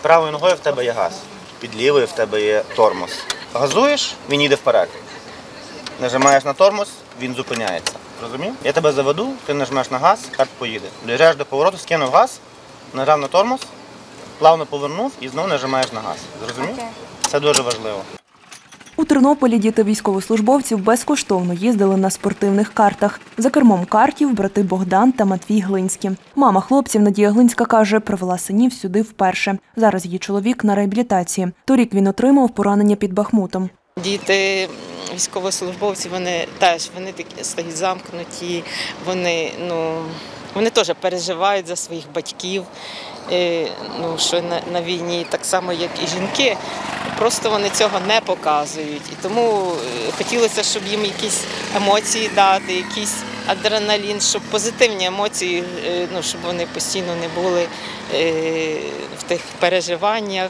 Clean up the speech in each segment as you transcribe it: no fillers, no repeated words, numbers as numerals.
Правою ногою в тебе є газ, під лівою в тебе є тормоз. Газуєш, він їде вперед. Нажимаєш на тормоз, він зупиняється. Розумів? Я тебе заведу, ти нажмеш на газ, карт поїде. Доїжджаєш до повороту, скинув газ, нажав на тормоз, плавно повернув і знову нажимаєш на газ. Зрозумів? Це дуже важливо. У Тернополі діти військовослужбовців безкоштовно їздили на спортивних картах. За кермом картів брати Богдан та Матвій Глинські. Мама хлопців Надія Глинська каже, привела синів сюди вперше. Зараз її чоловік на реабілітації. Торік він отримав поранення під Бахмутом. Діти військовослужбовці, вони такі стають замкнуті, вони теж переживають за своїх батьків, що на війні, так само, як і жінки. Просто вони цього не показують. І тому хотілося, щоб їм якісь емоції дати, якийсь адреналін, щоб позитивні емоції, щоб вони постійно не були в тих переживаннях.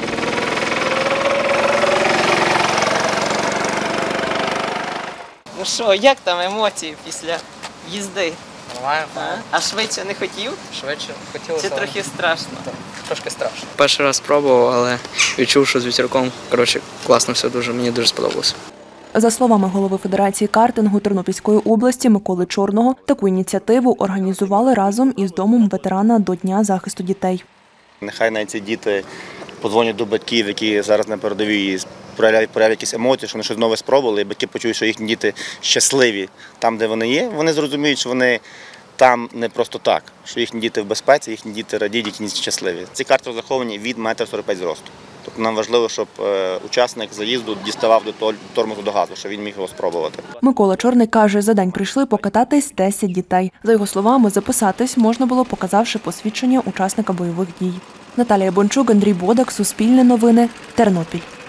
Ну що, як там емоції після їзди? Нормально. А швидше не хотів? Швидше хотілося. Чи трохи страшно? Трошки страшно. Перший раз спробував, але відчув, що з вітерком, класно все дуже, мені дуже сподобалося. За словами голови Федерації картингу Тернопільської області Миколи Чорного, таку ініціативу організували разом із Домом ветерана до Дня захисту дітей. Нехай навіть ці діти подзвонять до батьків, які зараз на передовій, проявляють якісь емоції, що вони щось нове спробували, і батьки почують, що їхні діти щасливі там, де вони є. Вони зрозуміють, що вони там не просто так, що їхні діти в безпеці, їхні діти радіють, їхні діти щасливі. Ці карти розраховані від 1,45 м зросту. Тобто нам важливо, щоб учасник заїзду діставав до тормозу, до газу, щоб він міг його спробувати. Микола Чорний каже, за день прийшли покататись 10 дітей. За його словами, записатись можна було, показавши посвідчення учасника бойових дій. Наталія Бончук, Андрій Бодак, Суспільне новини, Тернопіль.